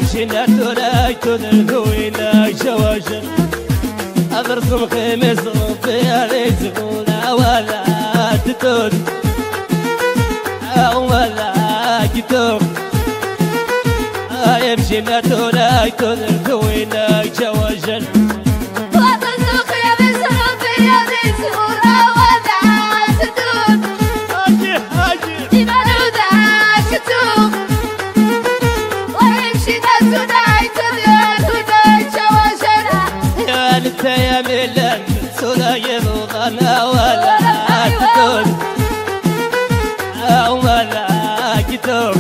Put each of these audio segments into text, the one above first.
يمشي نتولاي تذرثوينا شواجر أضرسم خمس ربي رزقنا ولا تتود ولا كتوب يمشي نتولاي تذرثوينا شواجر يا ملك سولا يبغانا ولا تكون ولا كتوب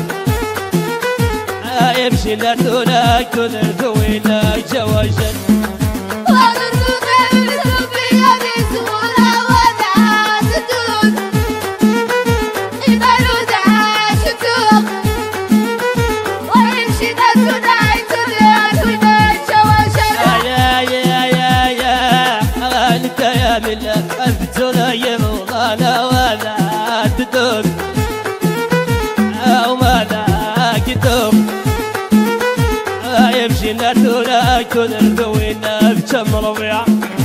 يمشي لا تولاك تذرثوينا جواجل سولا يبغانا ولا تدوم ولا كتوب يمشي نتولاك تذرثوينا بكم ربيع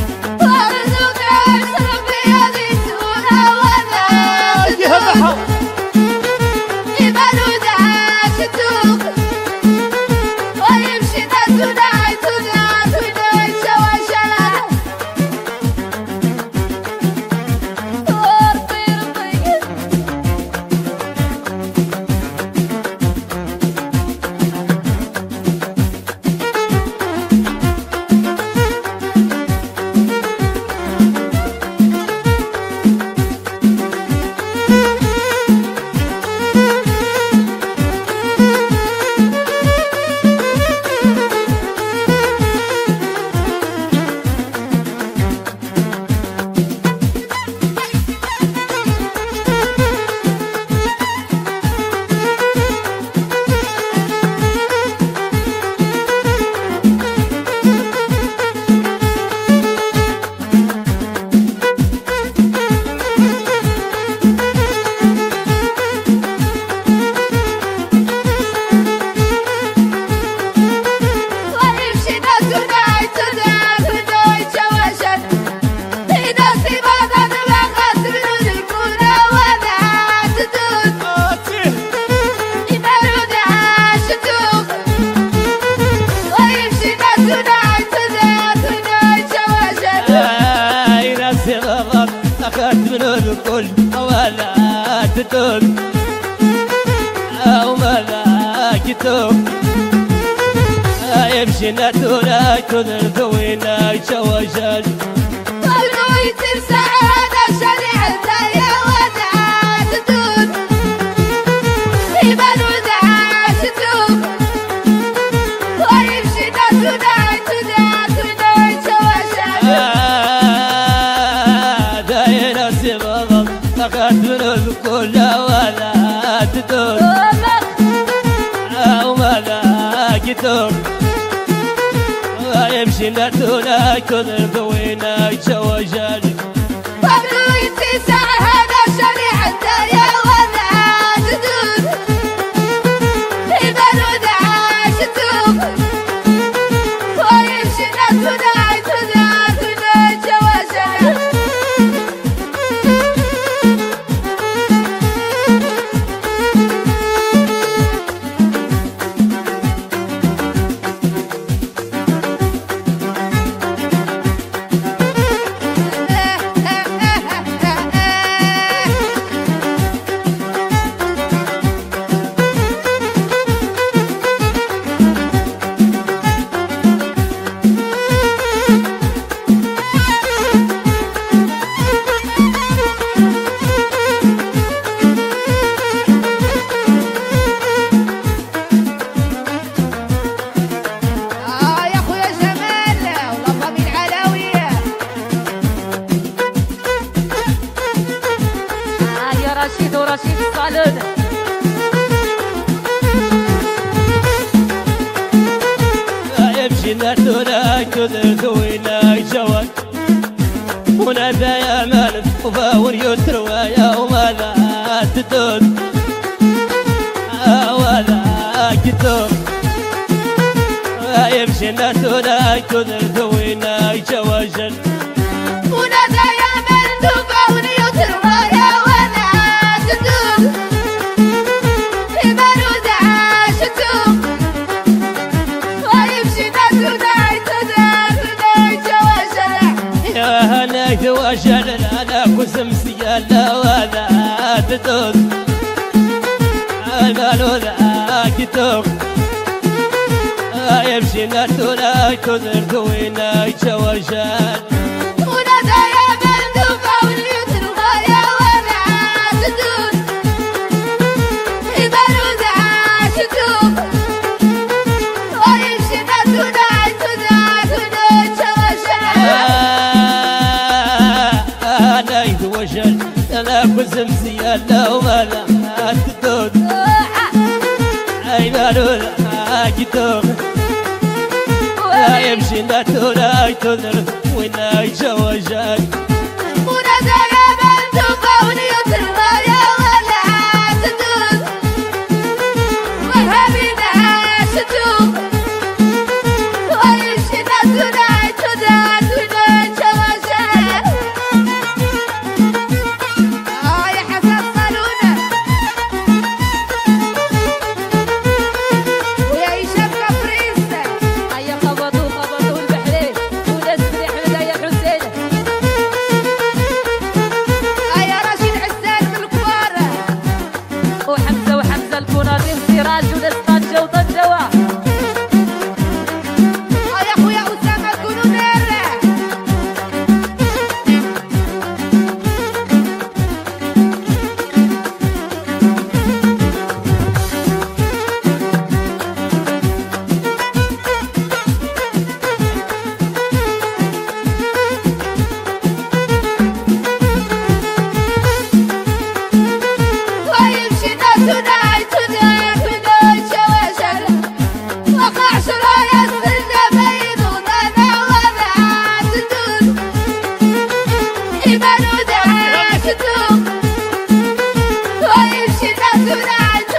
أخذت من الكل ولا تدوم ولا كتوب يمشي نتولاك تذرثوينا شواجل أخذت من الكل ولا تدوم ولا كتوب يمشي نتولاك تذرثوينا شواجل رشيد الصالون يمشي نتولاك تذرثوينا جواد ونادى يا مالك وفاور يتروى يا ولا تدود ولا كتوب يمشي نتونا كذر ذوينا جواجل ونادى يا مندوبة ونيوترها يا ولا تدوب إيمان ودعاش تدوب ويمشي نتونا جواجل يا هنا جواجل أنا قسم سيالة ولا تدوب إيمان ودعاك تدوب يمشي نتونا كذر ذوينا جواجل ونادى يا مندوبة ونيوترها يا ولا تدوب إيمان ودعاش تدوب ويمشي نتونا جواجل أنا يتوجل أنا قسم سيالة ولا تدوب إيمان ودعاك تدوب يمشي نتونا كذر وينا جواجل ونادى يا مندوبة ونيوترها يا ولا تدوب وهابنا تدوب ويمشي نتونا جواجل يا حسن صالونة ويا هشام كفريسة هيا خبطوا البحرين وناس بن حمد يا حسين يا رشيد عسان من الكبار وحمزة الكناطين سراج وناس طنجة وطنجوة يا خويا أسامة الكونونير ويمشي نتونا جواجل وقع شرايا السنة بيضونا ولا تدوب إيمان ودعاش تدوب ويمشي نتونا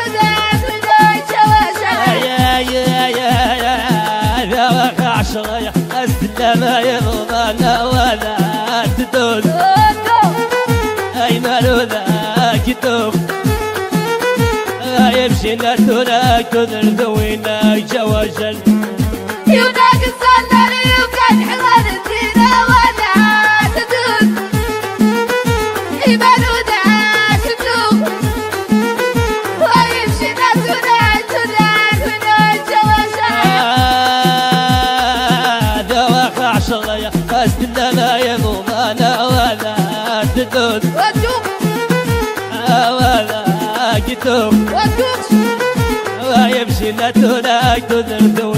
جواجل يا وقع شرايح أسلم يرضانا ولا تدود أيمن ذاك توب يمشي نتونا كذر ذوينا جواجل يوداك الصندري وكان حوال الدينا ولا تدوب إيمان ودعاش تدوب ويمشي نتونا جواجل هذا وقع شرايح أسلم يرضانا ولا تدود ودوق ولا كتوب ودوق يمشي نتونا كذر ذوينا